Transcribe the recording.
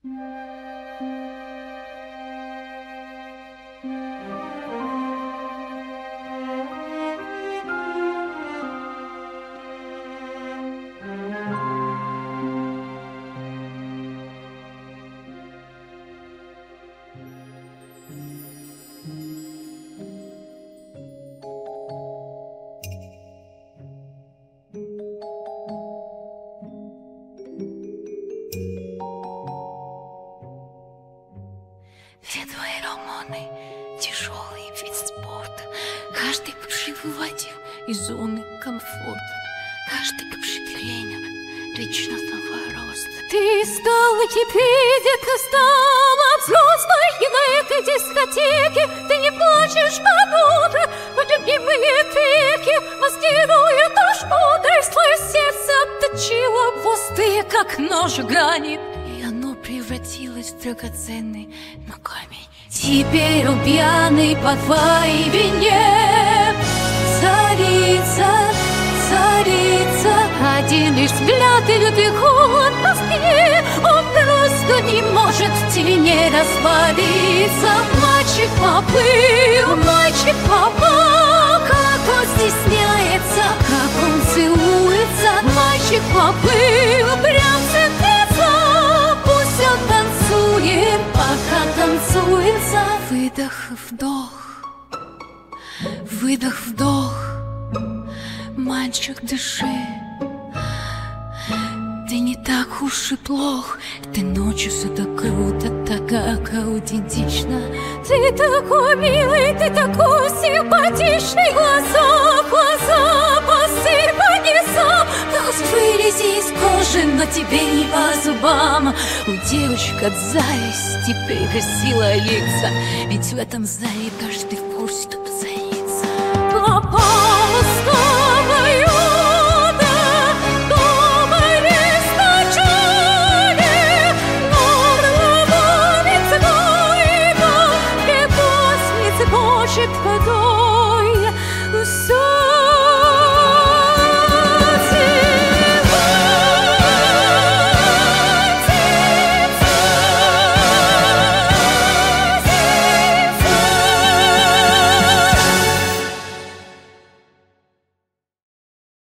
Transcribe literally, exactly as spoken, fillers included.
Все твои романы — тяжелый вид спорта. Каждый бывший выводил из зоны комфорта. Каждый бывший тренер личностного роста. Ты стала теперь, ты стала взрослой, и на этой дискотеке ты не плачешь под утро под любимые треки, маскируя то, что трясло сердце, обточило хвосты, как нож гранит, и оно превратилось в драгоценный но камень. Теперь он пьяный по твоей вине царица, царица. Один лишь взгляд и лютый холод на спине, он просто не может в тени раствориться. Мальчик поплыл, мальчик попал, как он стесняется, как он целуется. Мальчик поплыл, прям цепится, пусть он танцует, пока танцуется. Выдох, вдох, выдох, вдох. Мальчик, дыши, ты не так уж и плох. Ты ночью все так круто, так как аутентично. Ты такой милый, ты такой симпатичный. Глаза, глаза, посыль по низам. Глаз вылези из кожи, но тебе не по зубам. У девочек от зависти перекосило лица, ведь в этом зале каждый в курсе, кто позарится. Попала с тобою. Хочет водой.